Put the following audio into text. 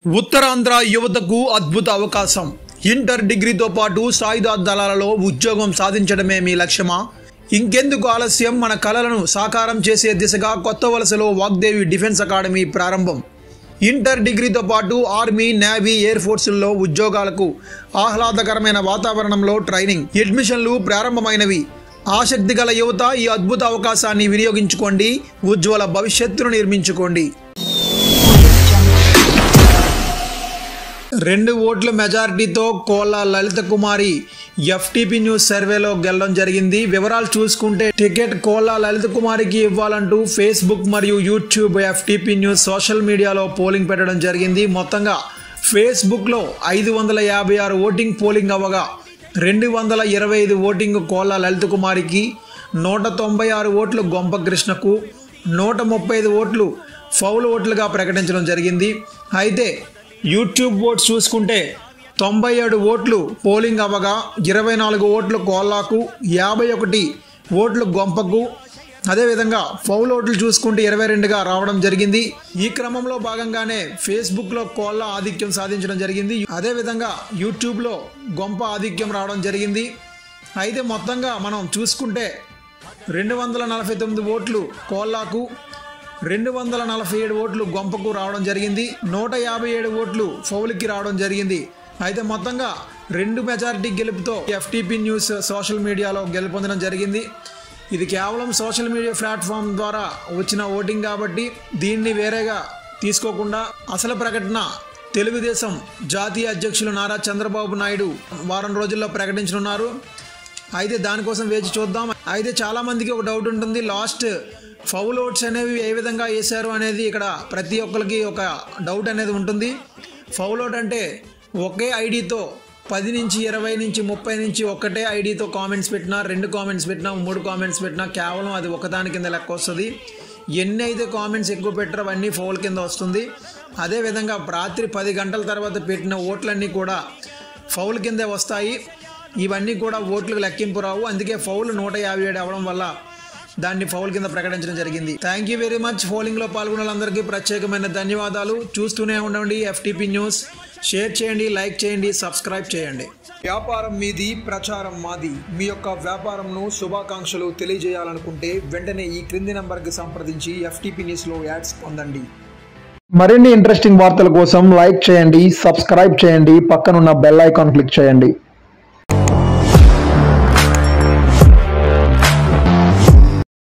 ఉత్తరాంధ్ర యువతకు అద్భుత అవకాశం. ఇంటర్ డిగ్రీతో పాటు సాయుధ దళాలలో ఉద్యోగం సాధించడమే మీ లక్ష్యమా? ఇంకెందుకు ఆలస్యం? మన కలలను సాకారం చేసే దిశగా కొత్త వలసలో వాగ్దేవి డిఫెన్స్ అకాడమీ ప్రారంభం. ఇంటర్ డిగ్రీతో పాటు ఆర్మీ, నేవీ, ఎయిర్ ఫోర్సుల్లో ఉద్యోగాలకు ఆహ్లాదకరమైన వాతావరణంలో ట్రైనింగ్, అడ్మిషన్లు ప్రారంభమైనవి. ఆసక్తి గల యువత ఈ అద్భుత అవకాశాన్ని వినియోగించుకోండి. ఉజ్వల భవిష్యత్తును నిర్మించుకోండి. 2 ఓట్ల మెజారిటీతో కోళ్ళ లలిత కుమారి ఎఫ్టీపీ న్యూస్ సర్వేలో గెలవడం జరిగింది. వివరాలు చూసుకుంటే టికెట్ కోళ్ళ లలిత కుమారికి ఇవ్వాలంటూ ఫేస్బుక్ మరియు యూట్యూబ్ ఎఫ్టీపీ న్యూస్ సోషల్ మీడియాలో పోలింగ్ పెట్టడం జరిగింది. మొత్తంగా ఫేస్బుక్లో 556 ఓటింగ్ పోలింగ్ అవ్వగా 225 ఓటింగ్ కోళ్ళ లలిత కుమారికి, 196 ఓట్లు గొంప కృష్ణకు, 135 ఓట్లు ఫౌల్ ఓట్లుగా ప్రకటించడం జరిగింది. అయితే యూట్యూబ్ ఓట్స్ చూసుకుంటే 97 ఓట్లు పోలింగ్ అవ్వగా 24 ఓట్లు కోళ్ళకు, 51 ఓట్లు గొంపకు, అదేవిధంగా ఫౌల్ ఓట్లు చూసుకుంటే 22గా రావడం జరిగింది. ఈ క్రమంలో భాగంగానే ఫేస్బుక్లో కోళ్ళ ఆధిక్యం సాధించడం జరిగింది. అదేవిధంగా యూట్యూబ్లో గొంప ఆధిక్యం రావడం జరిగింది. అయితే మొత్తంగా మనం చూసుకుంటే 249 ఓట్లు కోళ్ళకు, 247 ఓట్లు గొంపకు రావడం జరిగింది. 157 ఓట్లు ఫౌల్కి రావడం జరిగింది. అయితే మొత్తంగా 2 మెజారిటీ గెలుపుతో ఎఫ్టీపీ న్యూస్ సోషల్ మీడియాలో గెలుపొందడం జరిగింది. ఇది కేవలం సోషల్ మీడియా ప్లాట్ఫామ్ ద్వారా వచ్చిన ఓటింగ్ కాబట్టి దీన్ని వేరేగా తీసుకోకుండా అసలు ప్రకటన తెలుగుదేశం జాతీయ అధ్యక్షులు నారా చంద్రబాబు నాయుడు వారం రోజుల్లో ప్రకటించనున్నారు. అయితే దానికోసం వేచి చూద్దాం. అయితే చాలామందికి ఒక డౌట్ ఉంటుంది, లాస్ట్ ఫౌల్ ఓట్స్ అనేవి ఏ విధంగా వేశారు అనేది ఇక్కడ ప్రతి ఒక్కరికి ఒక డౌట్ అనేది ఉంటుంది. ఫౌల్ ఓట్ అంటే ఒకే ఐడితో 10 నుంచి 20 నుంచి 30 నుంచి ఒకటే ఐడితో కామెంట్స్ పెట్టినా, 2 కామెంట్స్ పెట్టినా, 3 కామెంట్స్ పెట్టినా కేవలం అది ఒకదాని కింద లెక్క వస్తుంది. ఎన్ని అయితే కామెంట్స్ ఎక్కువ పెట్టారో అవన్నీ ఫౌల్ కింద వస్తుంది. అదేవిధంగా రాత్రి 10 గంటల తర్వాత పెట్టిన ఓట్లన్నీ కూడా ఫౌల్ కిందే వస్తాయి. ఇవన్నీ కూడా ఓట్లకు లెక్కింపు రావు. అందుకే ఫౌల్ 157 అవ్వడం వల్ల దాన్ని ఫౌల్ కింద ప్రకటించడం జరిగింది. Thank you very much. పోలింగ్లో పాల్గొన్న వాళ్ళందరికీ ప్రత్యేకమైన ధన్యవాదాలు. చూస్తూనే ఉండండి ఎఫ్టీపీ న్యూస్. షేర్ చేయండి, లైక్ చేయండి, సబ్స్క్రైబ్ చేయండి. వ్యాపారం మీది, ప్రచారం మాది. మీ యొక్క వ్యాపారంను శుభాకాంక్షలు తెలియజేయాలనుకుంటే వెంటనే ఈ క్రింది నంబర్కి సంప్రదించి ఎఫ్టీపీ న్యూస్లో యాడ్స్ పొందండి. మరిన్ని ఇంట్రెస్టింగ్ వార్తల కోసం లైక్ చేయండి, సబ్స్క్రైబ్ చేయండి, పక్కనున్న బెల్ ఐకాన్ క్లిక్ చేయండి.